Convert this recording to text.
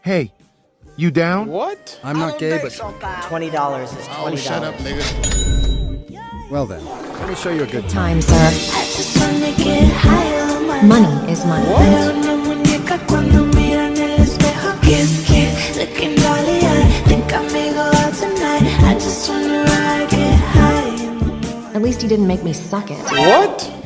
Hey, you down? What? I'm not gay, but $20 is $20. Oh, shut up, nigga. well then, let me show you a good Time, sir. Money is money. At least he didn't make me suck it. What?